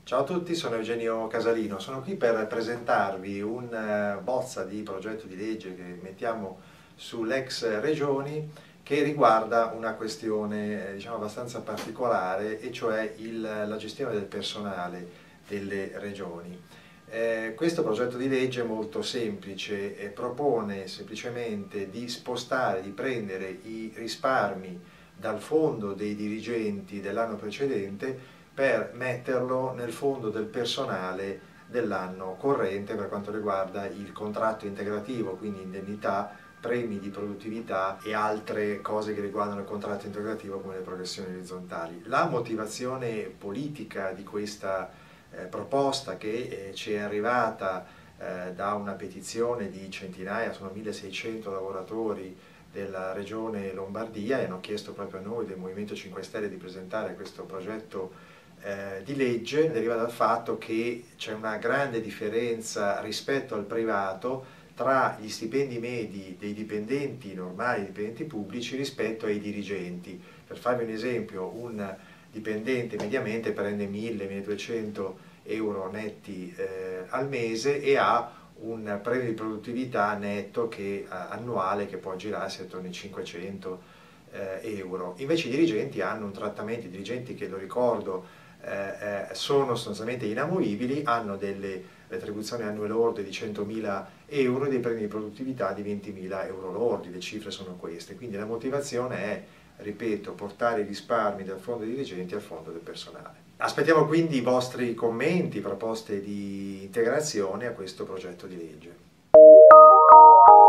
Ciao a tutti, sono Eugenio Casalino, sono qui per presentarvi un bozza di progetto di legge che mettiamo sull'ex Regioni che riguarda una questione diciamo abbastanza particolare, e cioè la gestione del personale delle regioni. Questo progetto di legge è molto semplice e propone semplicemente di spostare, di prendere i risparmi dal fondo dei dirigenti dell'anno precedente per metterlo nel fondo del personale dell'anno corrente per quanto riguarda il contratto integrativo, quindi indennità, premi di produttività e altre cose che riguardano il contratto integrativo come le progressioni orizzontali. La motivazione politica di questa proposta, che ci è arrivata da una petizione di centinaia, sono 1600 lavoratori della regione Lombardia, e hanno chiesto proprio a noi del Movimento 5 Stelle di presentare questo progetto di legge, deriva dal fatto che c'è una grande differenza rispetto al privato tra gli stipendi medi dei dipendenti normali, dipendenti pubblici, rispetto ai dirigenti. Per farvi un esempio, un dipendente mediamente prende 1000-1200 euro netti al mese e ha un premio di produttività netto annuale che può girarsi attorno ai 500 euro. Invece i dirigenti hanno un trattamento, i dirigenti che, lo ricordo, sono sostanzialmente inamovibili, hanno delle retribuzioni annue lorde di 100.000 euro e dei premi di produttività di 20.000 euro lordi, le cifre sono queste. Quindi la motivazione è, ripeto, portare i risparmi dal fondo dei dirigenti al fondo del personale. Aspettiamo quindi i vostri commenti, proposte di integrazione a questo progetto di legge.